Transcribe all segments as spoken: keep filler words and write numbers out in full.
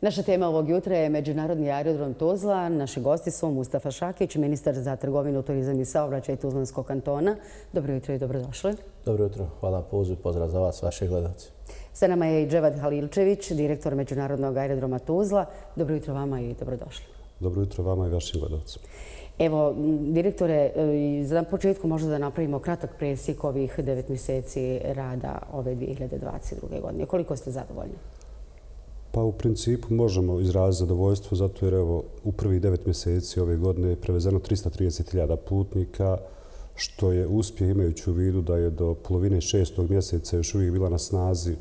Naša tema ovog jutra je Međunarodni aerodrom Tuzla. Naši gosti su Mustafa Šakić, ministar za trgovinu, turizam i saobraćaj Tuzlanskog kantona. Dobro jutro i dobrodošli. Dobro jutro, hvala na pozivu, pozdrav za vas, vaše gledalci. Sa nama je i Dževad Halilčević, direktor Međunarodnog aerodroma Tuzla. Dobro jutro vama i dobrodošli. Dobro jutro vama i vašim gledalcima. Evo, direktore, za početku možda da napravimo kratak presjek ovih devet mjeseci rada ove dvije hiljade dvadeset druge. godine. Koliko ste zadovoljni? Pa u principu možemo izraziti zadovoljstvo zato jer evo u prvih devet mjeseci ove godine je prevezeno trista trideset hiljada putnika, što je uspjeh imajući u vidu da je do polovine šestog mjeseca još uvijek bila na snazi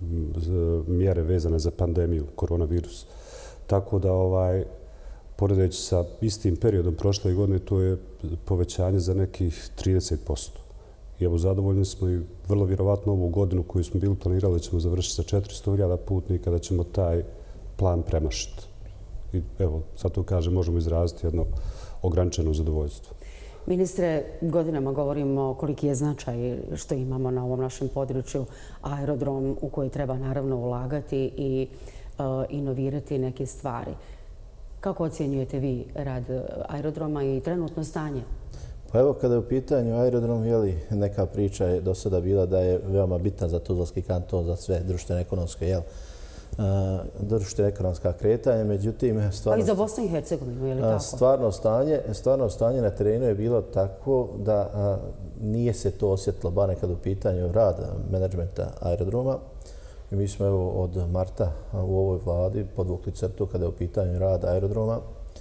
mjere vezane za pandemiju, koronavirus. Tako da ovaj, poredeći sa istim periodom prošle godine, to je povećanje za nekih trideset posto. I evo, zadovoljni smo i vrlo vjerovatno ovu godinu koju smo bili planirali da ćemo završiti sa četiristo hiljada putnika, da ćemo taj plan premašiti. I evo, zato kažem, možemo izraziti jedno ograničeno zadovoljstvo. Ministre, godinama govorimo koliki je značaj što imamo na ovom našem području aerodrom u koji treba naravno ulagati i uh, inovirati neke stvari. Kako ocjenjujete vi rad aerodroma i trenutno stanje? Pa evo, kada je u pitanju aerodrom, jeli, neka priča je do sada bila da je veoma bitna za Tuzlanski kanton, za sve društveno-ekonomske, jel, društveno-ekonomska kretanja, međutim... Ali za Bosnu i Hercegovinu, je li tako? Stvarno stanje, stvarno stanje na terenu je bilo tako da a, nije se to osjetilo, bar nekad u pitanju rada menadžmenta aerodroma. I mi smo evo od marta u ovoj vladi podvukli crtu kada je u pitanju rada aerodroma,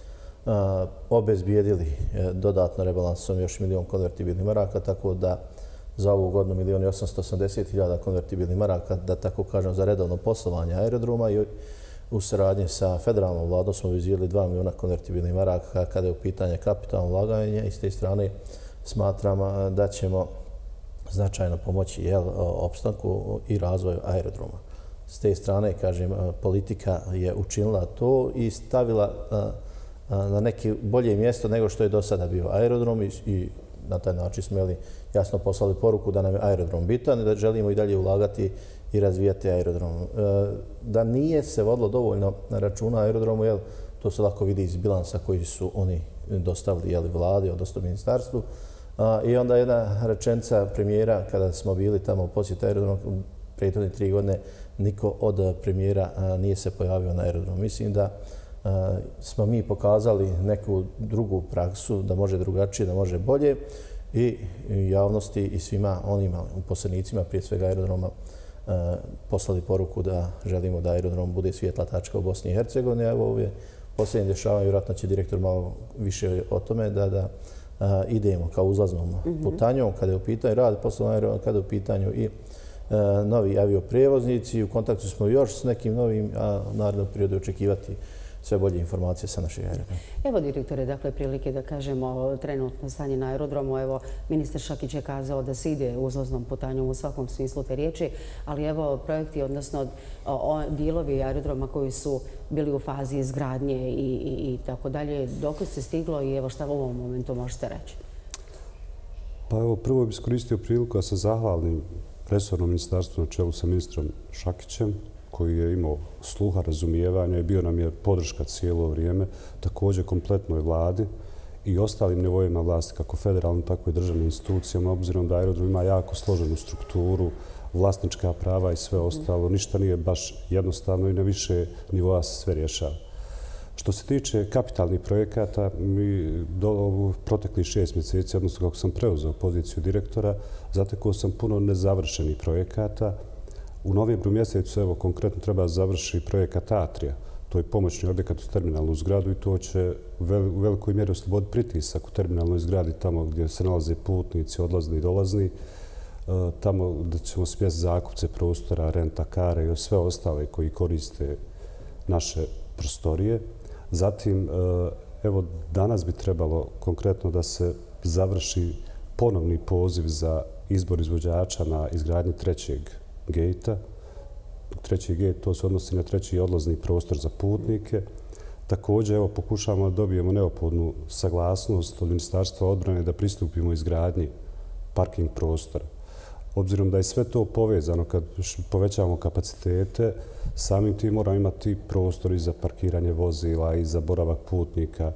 a, obezbijedili dodatno rebalansom još milion konvertibilnih maraka, tako da za ovu godinu milion i osamsto osamdeset hiljada konvertibilnih maraka, da tako kažem, za redovno poslovanje aerodroma i u saradnji sa federalnom vladom smo izvijeli dva miliona konvertibilnih maraka kada je u pitanje kapitalno ulaganje i s te strane smatram da ćemo značajno pomoći jel, opstanku i razvoju aerodroma. S te strane, kažem, politika je učinila to i stavila na neke bolje mjesto nego što je do sada bio aerodrom i, i na taj način smo jeli, jasno poslali poruku da nam je aerodrom bitan i da želimo i dalje ulagati i razvijati aerodrom. Da nije se vodilo dovoljno na računa aerodromu, jel, to se lako vidi iz bilansa koji su oni dostavili jeli, vladi, odnosno ministarstvu. I onda jedna rečenica premijera kada smo bili tamo u posjetu aerodromu prethodne tri godine, niko od premijera nije se pojavio na aerodromu. Mislim da smo mi pokazali neku drugu praksu, da može drugačije, da može bolje i javnosti i svima onima uposlenicima, prije svega aerodroma, poslali poruku da želimo da aerodrom bude svjetla tačka u Bosni i Hercegovini. Evo ove posljednje dešavanje, vjerojatno će direktor malo više o tome da, da a, idemo kao uzlaznom mm-hmm. putanjom kada je u pitanju rad poslovnog aerodroma, kada je u pitanju i a, novi avioprijevoznici. U kontaktu smo još s nekim novim, a u narednom periodu očekivati sve bolje informacije sa našeg aerodroma. Evo, direktore, dakle, prilike da kažemo trenutno stanje na aerodromu. Evo, ministar Šakić je kazao da se ide uzlaznom putanjom u svakom smislu te riječi, ali evo, projekti, odnosno o, dijelovi aerodroma koji su bili u fazi izgradnje i, i, i tako dalje, dok se stiglo i evo šta u ovom momentu možete reći? Pa evo, prvo bih iskoristio priliku da se zahvalim resornom ministarstvu na čelu sa ministrom Šakićem, koji je imao sluha, razumijevanja i bio nam je podrška cijelo vrijeme, također kompletnoj vladi i ostalim nivoima vlasti, kako federalnim, tako i državnim institucijama, obzirom da aerodrom ima jako složenu strukturu, vlasnička prava i sve ostalo. Ništa nije baš jednostavno i na više nivoa se sve rješava. Što se tiče kapitalnih projekata, mi do proteklih šest mjeseci, odnosno kako sam preuzeo poziciju direktora, zatekao sam puno nezavršenih projekata. U novembru mjesecu, evo, konkretno treba završiti projekat Atrija. To je pomoćni objekat u terminalnu zgradu i to će u velikoj mjeri osloboditi pritisak u terminalnoj zgradi tamo gdje se nalaze putnici, odlazni i dolazni, tamo gdje ćemo smjestiti zakupce prostora, renta kare i sve ostale koji koriste naše prostorije. Zatim, evo, danas bi trebalo konkretno da se završi ponovni poziv za izbor izvođača na izgradnji trećeg gejta. Treći gejt, to se odnosi na treći odlazni prostor za putnike. Također, evo, pokušavamo da dobijemo neophodnu saglasnost od Ministarstva odbrane da pristupimo izgradnji parking prostora. Obzirom da je sve to povezano, kad povećavamo kapacitete, samim tim moramo imati prostor i za parkiranje vozila i za boravak putnika.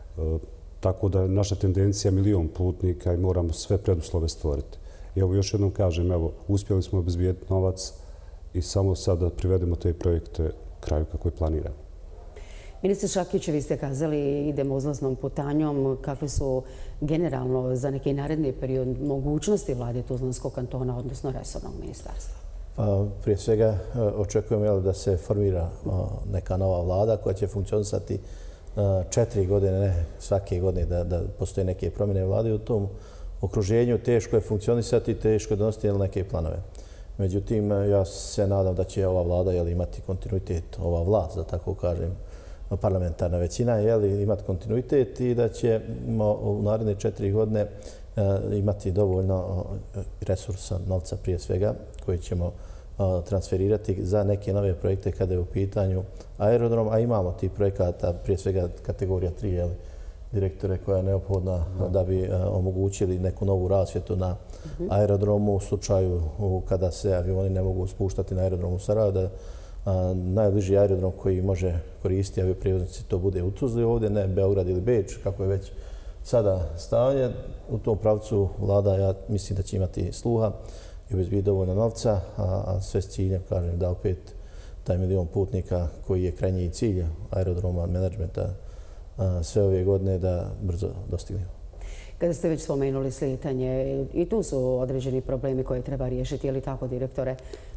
Tako da naša tendencija je milion putnika i moramo sve preduslove stvoriti. I evo još jednom kažem, evo, uspjeli smo obezbijeti novac i samo sad da privedemo te projekte kraju kako je planirano. Ministre Šakić, vi ste kazali idemo uzlaznom putanjom. Kakve su generalno za neki naredni period mogućnosti vlade Tuzlanskog kantona, odnosno resornog ministarstva? Pa, prije svega očekujemo da se formira neka nova vlada koja će funkcionisati četiri godine, ne svake godine da, da postoje neke promjene vlade u tom okruženju. Teško je funkcionisati, teško je donositi neke planove. Međutim, ja se nadam da će ova vlada jel, imati kontinuitet, ova vlast, da tako kažem, parlamentarna većina, jel, imati kontinuitet i da ćemo u naredne četiri godine imati dovoljno resursa, novca prije svega, koji ćemo transferirati za neke nove projekte kada je u pitanju aerodrom, a imamo tih projekata, prije svega kategorija tri, jel, direktore koja je neophodna da bi omogućili neku novu rasvjetu na aerodromu u slučaju kada se avioni ne mogu spuštati na aerodromu Sarajevo, da najbliži aerodrom koji može koristiti avioprijevoznici to bude u Tuzli ovdje, ne Beograd ili Beč, kako je već sada stanje. U tom pravcu vlada, ja mislim da će imati sluha i obezbiti dovoljno novca, a sve s ciljem, kažem, da opet taj milion putnika koji je krajnji cilj aerodroma, menadžmenta sve ove godine da brzo dostignemo. Kada ste već spomenuli slijetanje, i tu su određeni problemi koje treba riješiti, je li tako, direktore?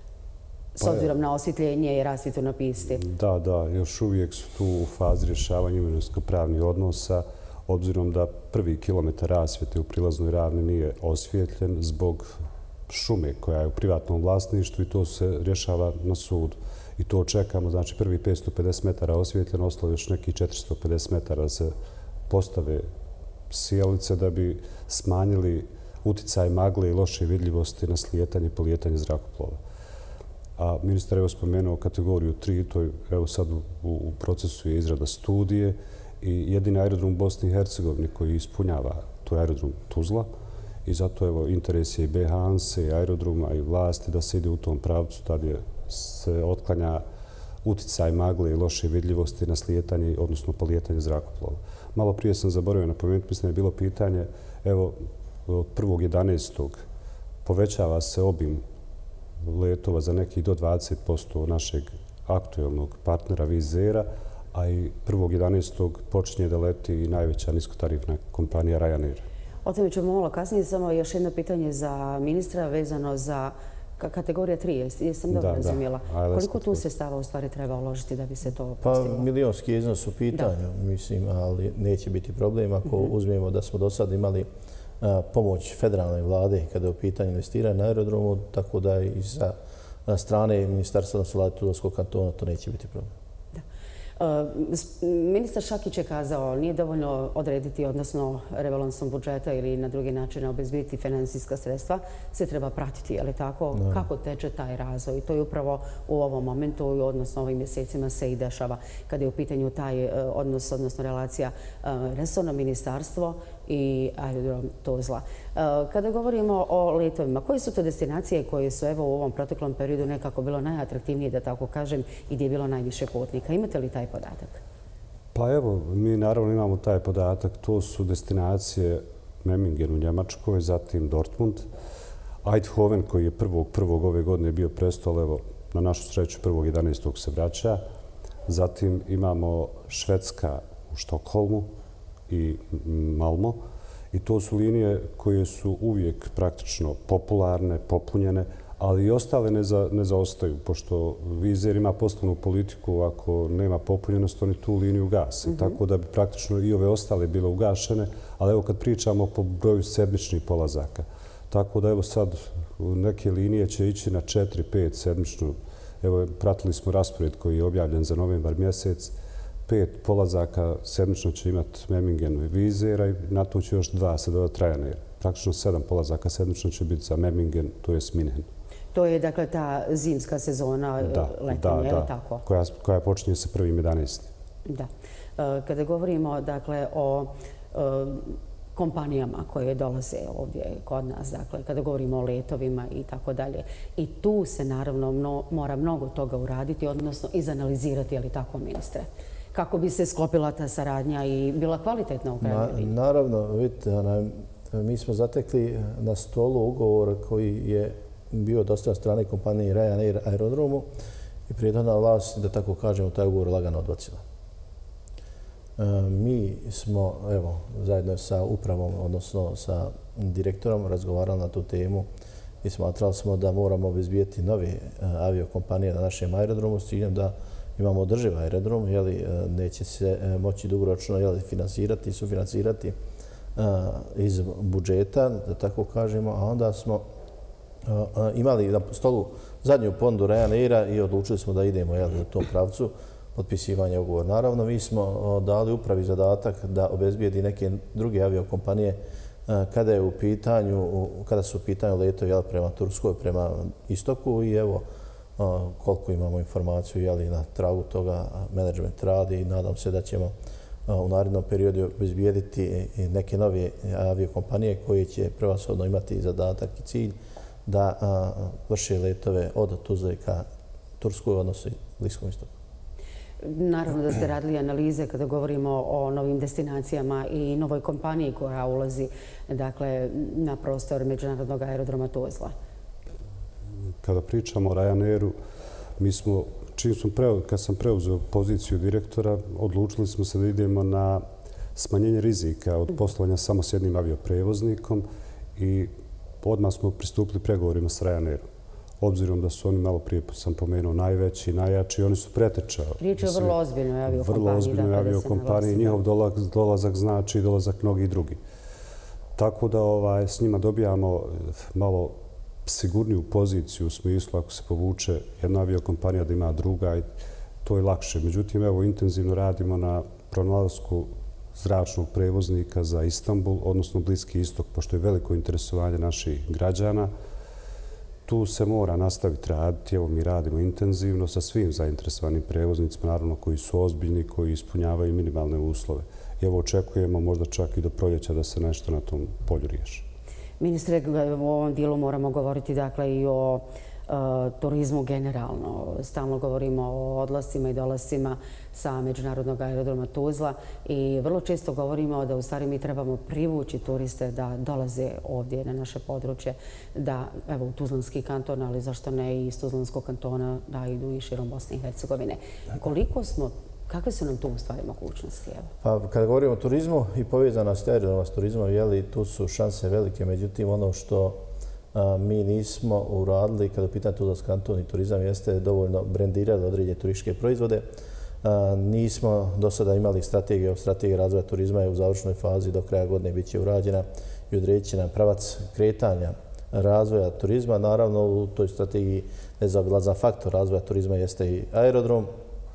S obzirom na osvjetljenje i rasvjetu na pisti. Da, da, još uvijek su tu u fazi rješavanja imovinsko-pravnih odnosa, obzirom da prvi kilometar rasvjete u prilaznoj ravni nije osvjetljen zbog šume koja je u privatnom vlasništvu i to se rješava na sudu. I to čekamo, znači prvi petsto pedeset metara osvjetljeno, ostalo još neki četiristo pedeset metara da se postave sijalice da bi smanjili uticaj magle i loše vidljivosti na slijetanje i polijetanje zrakoplova. A ministar je spomenuo kategoriju tri, to je evo sad u, u procesu je izrada studije i jedini aerodrom u Bosni i Hercegovini koji ispunjava, to je aerodrom Tuzla i zato evo interes je i B H A N S E, i aerodroma i vlasti da se ide u tom pravcu, tad je se otklanja uticaj magle i loše vidljivosti na slijetanje, odnosno polijetanje zrakoplova. Malo prije sam zaboravio napomenuti, mislim da je bilo pitanje, evo od prvog jedanaestog povećava se obim letova za nekih do dvadeset posto našeg aktuelnog partnera Wizz Aira, a i prvog jedanaestog počinje da leti i najveća niskotarifna kompanija Ryanair. O tome ćemo malo kasnije. Samo još jedno pitanje za ministra vezano za kategorija tri. Jesam dobro razumjela. Koliko tu sredstava u stvari treba uložiti da bi se to postiglo? Pa milijonski iznos u pitanju, mislim, ali neće biti problem ako uzmemo da smo do sada imali pomoć federalne vlade kada je u pitanju investiranja na aerodromu, tako da i sa strane ministarstva, odnosno vlade Tuzlanskog kantona, to neće biti problem. Ministar Šakić je kazao nije dovoljno odrediti, odnosno rebalansom budžeta ili na drugi način obezbijeti finansijska sredstva, se treba pratiti, je li tako? Kako teče taj razvoj? To je upravo u ovom momentu, odnosno ovim mjesecima se i dešava kada je u pitanju taj odnos, odnosno relacija resorno ministarstvo i aerodrom Tuzla. Kada govorimo o letovima, koje su to destinacije koje su evo u ovom proteklom periodu nekako bilo najatraktivnije, da tako kažem, i gdje je bilo najviše putnika? Imate li taj podatak? Pa evo, mi naravno imamo taj podatak. To su destinacije Memmingen u Njemačkoj, zatim Dortmund, Eindhoven koji je prvog prvog ove godine bio prestol, evo, na našu sreću prvog jedanaestog se vraća. Zatim imamo Švedska u Štokholmu i Malmo. I to su linije koje su uvijek praktično popularne, popunjene, ali i ostale ne, za, ne zaostaju, pošto Wizz Air ima poslovnu politiku, ako nema popunjenost, oni tu liniju gase. Mm-hmm. Tako da bi praktično i ove ostale bile ugašene, ali evo kad pričamo po broju sedmičnih polazaka. Tako da evo sad neke linije će ići na četiri pet sedmičnu. Evo pratili smo raspored koji je objavljen za novembar mjesec. Pet polazaka sedmično će imati Memmingen i Wizz Aira i na to će još dva se dodati Ryanair. Praktično sedam polazaka sedmično će biti za Memmingen, to je München. To je dakle ta zimska sezona letenja, je li tako? Koja, koja počinje sa prvim jedanaestim. Da. Kada govorimo dakle o kompanijama koje dolaze ovdje kod nas, dakle, kada govorimo o letovima i tako dalje. I tu se naravno mno, mora mnogo toga uraditi, odnosno izanalizirati, je li tako, ministre? Kako bi se sklopila ta saradnja i bila kvalitetna u krajnjoj liniji? Naravno, vidite, mi smo zatekli na stolu ugovor koji je bio dosta od strane kompanije Ryanair aerodromu i prijedodna vlast, da tako kažemo, taj ugovor lagano odbacila. Mi smo, evo, zajedno sa upravom, odnosno sa direktorom, razgovarali na tu temu i smatrali smo da moramo obezbijeti nove aviokompanije na našem aerodromu s ciljem da imamo održiv aerodrom, jeli, neće se moći dugoročno finansirati i sufinansirati iz budžeta, da tako kažemo, a onda smo imali na stolu zadnju ponudu Ryanaira i odlučili smo da idemo u tom pravcu potpisivanja ugovora. Naravno, mi smo dali upravi zadatak da obezbijedi neke druge aviokompanije kada je u pitanju, kada su u pitanju letovi prema Turskoj, prema istoku i evo koliko imamo informaciju jeli, na tragu toga menadžment radi i nadam se da ćemo u narednom periodu obezbijediti neke nove aviokompanije koje će prevashodno imati zadatak i cilj da vrše letove od Tuzle ka Turskoj, odnosno Bliskom istoku. Naravno da ste radili analize kada govorimo o novim destinacijama i novoj kompaniji koja ulazi dakle, na prostor Međunarodnog aerodroma Tuzla. Kada pričamo o Ryanairu, mi smo, čim sam preo, kad sam preuzeo poziciju direktora, odlučili smo se da idemo na smanjenje rizika od poslovanja samo s jednim avioprevoznikom i odmah smo pristupili pregovorima s Ryanairom. Obzirom da su oni, malo prije sam pomenuo, najveći, najjači, oni su preteča. Riječ je o vrlo ozbiljnoj aviokompaniji. Vrlo ozbiljnoj aviokompaniji. Njihov dolazak znači dolazak mnogih drugih. Tako da ovaj, s njima dobijamo malo sigurniju poziciju u smislu ako se povuče jedna aviokompanija da ima druga i to je lakše. Međutim, evo, intenzivno radimo na pronalasku zračnog prevoznika za Istanbul, odnosno Bliski istok, pošto je veliko interesovanje naših građana. Tu se mora nastaviti raditi. Evo, mi radimo intenzivno sa svim zainteresovanim prevoznicima, naravno koji su ozbiljni, koji ispunjavaju minimalne uslove. I evo, očekujemo možda čak i do proljeća da se nešto na tom polju riješi. Ministre, u ovom dijelu moramo govoriti dakle i o turizmu generalno. Stalno govorimo o odlascima i dolascima sa Međunarodnog aerodroma Tuzla i vrlo često govorimo da u stvari mi trebamo privući turiste da dolaze ovdje na naše područje, da evo u Tuzlanski kanton, ali zašto ne i iz Tuzlanskog kantona da idu i širom Bosne i Hercegovine. Koliko smo Kakve su nam tu u stvari mogućnosti? Pa, kada govorimo o turizmu i povezanost aerodroma s turizmom, jeli, tu su šanse velike. Međutim, ono što a, mi nismo uradili kada pitanje Tuzlanski kanton i turizam jeste dovoljno brendirali određene turističke proizvode. A, nismo do sada imali strategiju. Strategija razvoja turizma je u završnoj fazi, do kraja godine bit će urađena i odredit će nam pravac kretanja razvoja turizma. Naravno, u toj strategiji nezaobilazan faktor razvoja turizma jeste i aerodrom.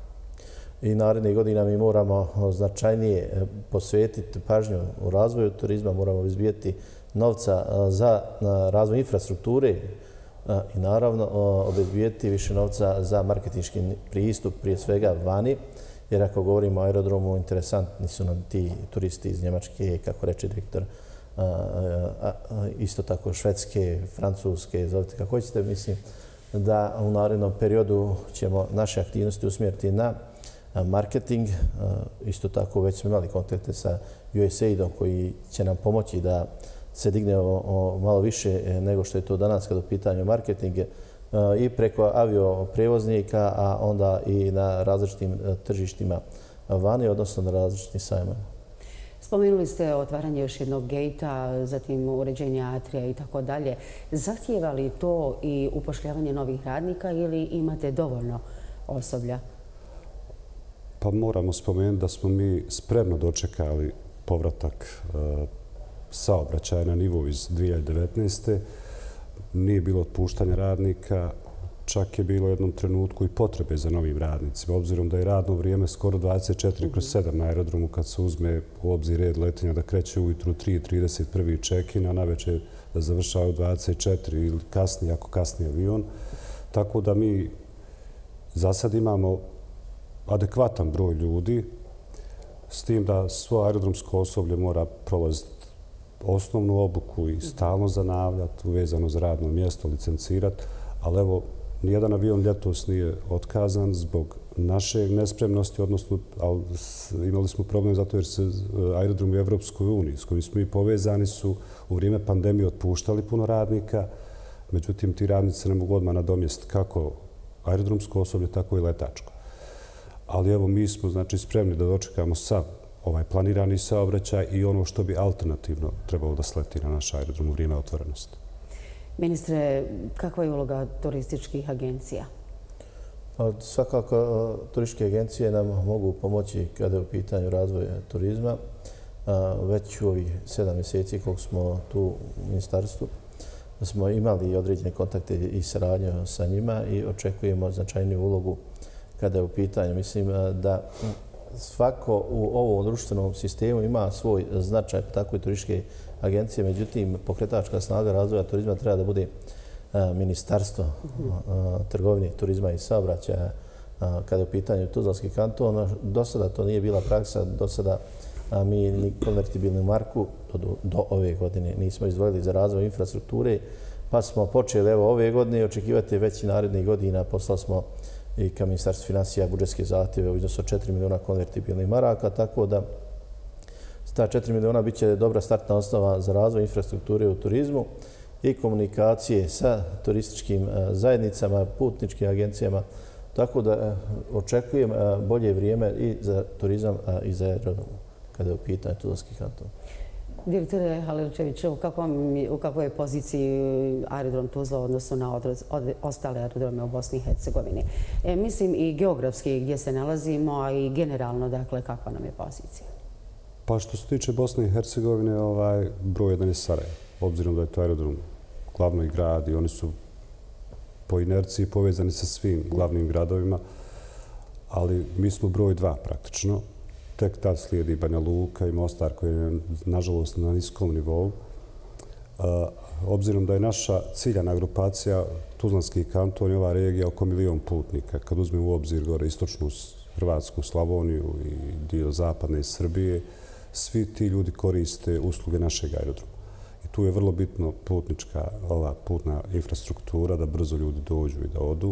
I narednih godina mi moramo značajnije posvetiti pažnju u razvoju turizma, moramo izbijeti novca za razvoj infrastrukture i naravno obezbijeti više novca za marketinški pristup, prije svega vani, jer ako govorimo o aerodromu, interesantni su nam ti turisti iz Njemačke, kako reče direktor, isto tako Švedske, Francuske, zovite kako hoćete, mislim da u narednom periodu ćemo naše aktivnosti usmjeriti na marketing. Isto tako već smo imali kontakte sa U S A I D-om koji će nam pomoći da se digne malo više nego što je to danas kada u pitanju marketing i preko avioprevoznika, a onda i na različitim tržištima vani, odnosno na različitim sajmama. Spomenuli ste otvaranje još jednog gejta, zatim uređenje atrija i tako dalje. Zahtijeva li to i upošljavanje novih radnika ili imate dovoljno osoblja? Pa moramo spomenuti da smo mi spremno dočekali povratak saobraćaja na nivo iz dvije hiljade devetnaeste. Nije bilo otpuštanja radnika, čak je bilo u jednom trenutku i potrebe za novim radnicima. Obzirom da je radno vrijeme skoro dvadeset četiri kroz sedam na aerodromu, kad se uzme u obzir red letenja da kreće ujutru tri i trideset prvi check-in, a navečer da završavaju dvadeset četiri ili kasnije, ako kasnije avion. Tako da mi za sad imamo adekvatan broj ljudi, s tim da svo aerodromsko osoblje mora prolaziti osnovnu obuku i stalno zanavljati, uvezano za radno mjesto, licencirati, ali evo, nijedan avion ljetos nije otkazan zbog naše nespremnosti, odnosno imali smo problem zato jer se aerodromi u Evropskoj uniji s kojim smo i povezani su u vrijeme pandemije otpuštali puno radnika, međutim ti radnici ne mogu odmah nadomjestiti kako aerodromsko osoblje, tako i letačko. Ali evo mi smo znači spremni da dočekamo sav ovaj planirani saobraćaj i ono što bi alternativno trebalo da sleti na naš aerodrom u vrijeme otvorenosti. Ministre, kakva je uloga turističkih agencija? Svakako, turističke agencije nam mogu pomoći kada je u pitanju razvoja turizma. Već u ovih sedam mjeseci koliko smo tu u ministarstvu smo imali određene kontakte i saradnju sa njima i očekujemo značajniju ulogu kada je u pitanju. Mislim da svako u ovom društvenom sistemu ima svoj značaj, tako i turističke agencije. Međutim, pokretačka snaga razvoja turizma treba da bude Ministarstvo trgovine, turizma i saobraćaja kada je u pitanju Tuzlanski kanton. Do sada to nije bila praksa, do sada mi ni konvertibilnu marku do ove godine nismo izdvojili za razvoj infrastrukture, pa smo počeli evo ove godine očekivati već i narednih godina. Poslali smo i ka Ministarstvu financija budžetske zahtjeve u iznosu od četiri miliona konvertibilnih maraka, tako da ta četiri miliona bit će dobra startna osnova za razvoj infrastrukture u turizmu i komunikacije sa turističkim zajednicama, putničkim agencijama, tako da očekujem bolje vrijeme i za turizam i za aerodrom kada je u pitanju Tuzlanski kanton. Direktore Halilčević, u kakvoj je poziciji aerodrom Tuzla odnosno na ostale aerodrome u Bosni i Hercegovini? Mislim i geografski gdje se nalazimo, a i generalno, dakle, kakva nam je pozicija? Pa što se tiče Bosne i Hercegovine, broj jedan je Sarajevo. Obzirom da je to aerodrom glavni grad i oni su po inerciji povezani sa svim glavnim gradovima, ali mi smo broj dva praktično. Tek tad slijedi Banja Luka i Mostar koji je nažalost na niskom nivou. Obzirom da je naša ciljana grupacija Tuzlanski kanton i ova regija oko milion putnika, kad uzmemo u obzir gore istočnu Hrvatsku, Slavoniju i dio zapadne Srbije, svi ti ljudi koriste usluge našeg aerodroma. I tu je vrlo bitno putnička, ova putna infrastruktura, da brzo ljudi dođu i da odu.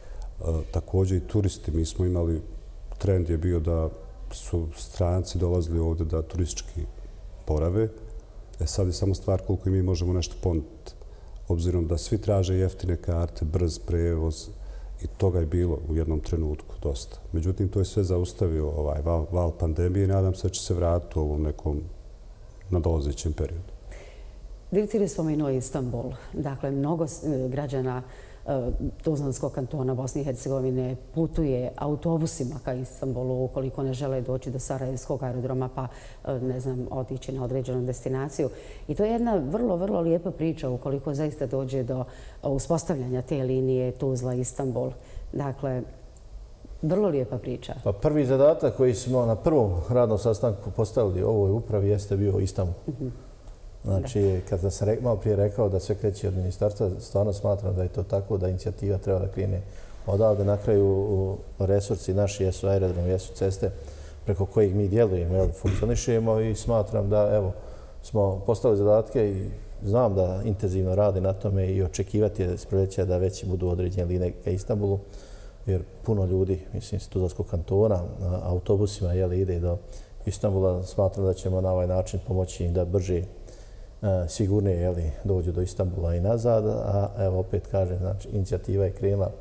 Također i turisti, mi smo imali, trend je bio da su stranci dolazili ovdje da turistički borave. E sad je samo stvar koliko i mi možemo nešto ponuditi. Obzirom da svi traže jeftine karte, brz prevoz i toga je bilo u jednom trenutku dosta. Međutim, to je sve zaustavio ovaj val, val pandemije i nadam se da će se vratiti u ovom nekom nadolazećem periodu. Direktor je spomenuo Istanbul. Dakle, mnogo građana Tuzlanskog kantona Bosne i Hercegovine putuje autobusima ka Istanbulu ukoliko ne žele doći do Sarajevskog aerodroma pa, ne znam, otići na određenu destinaciju. I to je jedna vrlo, vrlo lijepa priča ukoliko zaista dođe do uspostavljanja te linije Tuzla-Istanbul. Dakle, vrlo lijepa priča. Pa prvi zadatak koji smo na prvom radnom sastanku postavili ovoj upravi jeste bio Istanbul. Znači, kada sam malo prije rekao da sve kreće od ministarstva, stvarno smatram da je to tako, da inicijativa treba da krene odavde. Na kraju resursi naši jesu aerodrom, jesu ceste preko kojih mi djelujemo, funkcionišemo i smatram da evo, smo postavili zadatke i znam da intenzivno radi na tome i očekivati je s proljeća da već budu određene linije ka Istanbulu, jer puno ljudi, mislim, iz Tuzlanskog kantona autobusima jeli, ide do Istanbula. Smatram da ćemo na ovaj način pomoći im da brže sigurnije jeli, dođu do Istanbula i nazad, a evo opet kažem, znači, inicijativa je krenula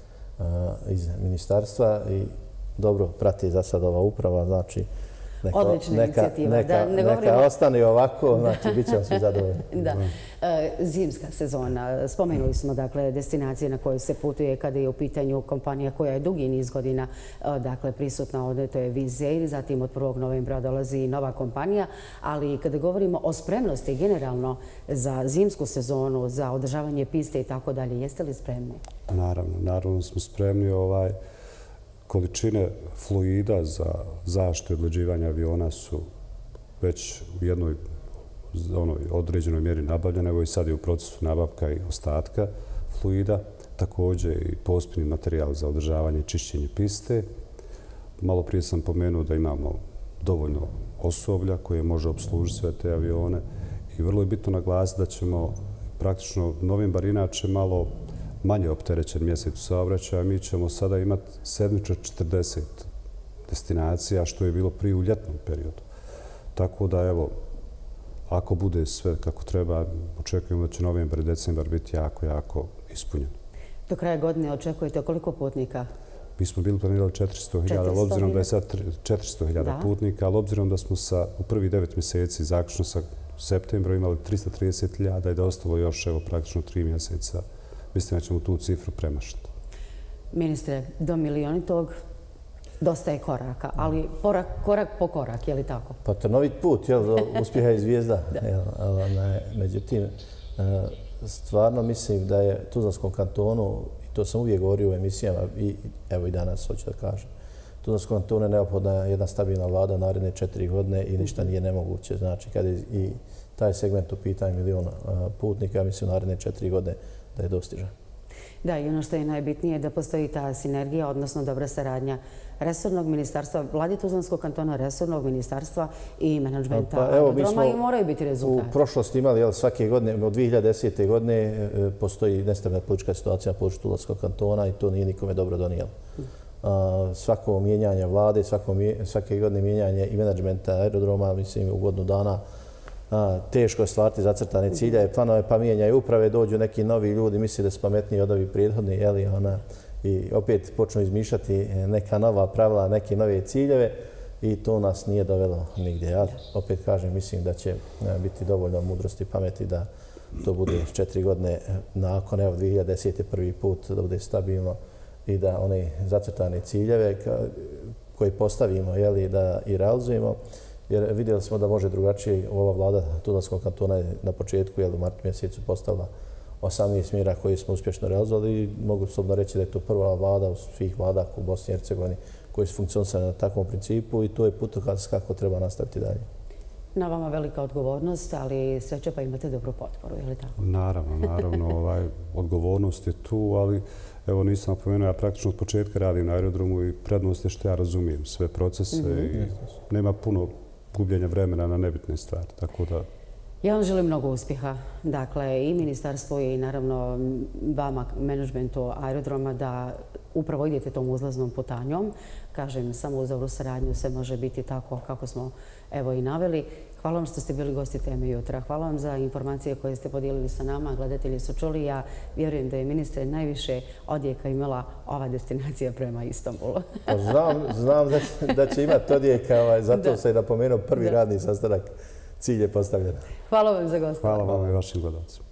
iz ministarstva i dobro prati za sad ova uprava, znači neka, odlična neka, inicijativa. Neka, da, ne neka govorimo... ostane ovako, znači bit ćemo svi zadovoljni. Da. Zimska sezona. Spomenuli smo dakle destinacije na koje se putuje kada je u pitanju kompanija koja je dugi niz godina dakle prisutna ovdje, to je Wizz Air, zatim od prvog novembra dolazi nova kompanija, ali kada govorimo o spremnosti generalno za zimsku sezonu, za održavanje piste i tako dalje, jeste li spremni? Naravno, naravno smo spremni. Ovaj količine fluida za zaštitu i odleđivanje aviona su već u jednoj onoj određenoj mjeri nabavljene. Evo i sad je u procesu nabavka i ostatka fluida. Također i pospjeni materijal za održavanje i čišćenje piste. Malo prije sam pomenuo da imamo dovoljno osoblja koje može obslužiti sve te avione I vrlo je bitno naglasiti da ćemo praktično novembar inače malo manje opterećen mjesec u saobraćaju. Mi ćemo sada imati sedmično četrdeset destinacija, što je bilo prije u ljetnom periodu. Tako da, evo, ako bude sve kako treba, očekujemo da će novembar i decembar biti jako, jako ispunjeni. Do kraja godine očekujete koliko putnika? Mi smo bili planirali četiristo hiljada, ali obzirom da je sad četiristo hiljada putnika, ali obzirom da smo sa, u prvi devet mjeseci, zaključno sa septembrom, imali tristo trideset hiljada i da ostalo još, evo, praktično tri mjeseca, mislim da ćemo tu cifru premašiti. Ministre, do milionitog dosta je koraka, ali korak, korak po korak, je li tako? Pa trnovit put, jel, uspjeha i zvijezda. Jel, ne, međutim, stvarno mislim da je Tuzlanskom kantonu, i to sam uvijek govorio u emisijama, i evo i danas hoću da kažem, Tuzlanskom kantonu je neophodna jedna stabilna vlada naredne četiri godine i ništa nije nemoguće. Znači, kad je i taj segment u pitanju milion putnika, mislim, naredne četiri godine da je dostižan. Da, i ono što je najbitnije je da postoji ta sinergija, odnosno dobra saradnja resornog ministarstva, vlade Tuzlanskog kantona, resornog ministarstva i menadžmenta pa, aerodroma i moraju biti rezultati. U prošlosti imali, jel, svake godine, od dvije hiljade desete. godine postoji nestabilna politička situacija na području Tuzlanskog kantona i to nije nikome dobro donijelo. Svako mijenjanje vlade, svako, svake godine mijenjanje i menadžmenta aerodroma, mislim, u godinu dana teško je stvariti zacrtane ciljeve, planove, pa mijenjaju uprave, dođu neki novi ljudi, misli da su pametniji od ovih prethodni, jeli, ona, i opet počnu izmišljati neka nova pravila, neke nove ciljeve i to nas nije dovelo nigdje. Ja opet kažem, mislim da će biti dovoljno mudrosti i pameti da to bude četiri godine nakon, evo, dvije hiljade desete. prvi put da bude stabilno i da one zacrtane ciljeve koje postavimo, jeli, da i realizujemo. Jer vidjeli smo da može drugačije. Ova vlada Tuzlanskog kantona je na početku, jel, u martu mjesecu postavila osamnaest mjera koje smo uspješno realizovali i mogu slobodno reći da je to prva vlada u svih vlada u Bosni i Hercegovini koji su funkcionisali na takvom principu i to je putokaz kako treba nastaviti dalje. Na vama velika odgovornost, ali sreće pa imate dobru potporu, je li tako? Naravno, naravno. Ovaj, odgovornost je tu, ali evo nisam napomenuo, ja praktično od početka radim na aerodromu i prednost je što ja razumijem sve procese i nema puno gubljenja vremena na nebitne stvari, tako da... Ja vam želim mnogo uspjeha, dakle, i ministarstvu i naravno vama, menadžmentu aerodroma, da upravo idete tom uzlaznom putanjom. Kažem, samo uz dobru saradnju sve može biti tako kako smo evo i naveli. Hvala vam što ste bili gosti Teme jutra. Hvala vam za informacije koje ste podijelili sa nama. Gledatelji su čuli. Ja vjerujem da je, ministre, najviše odjeka imala ova destinacija prema Istanbulu. Znam, znam da, da će imati odjeka, ovaj, zato se je napomenuo prvi da. radni sastanak. Cilj je postavljen. Hvala vam za gostovanje. Hvala vam i vašim gledalcima.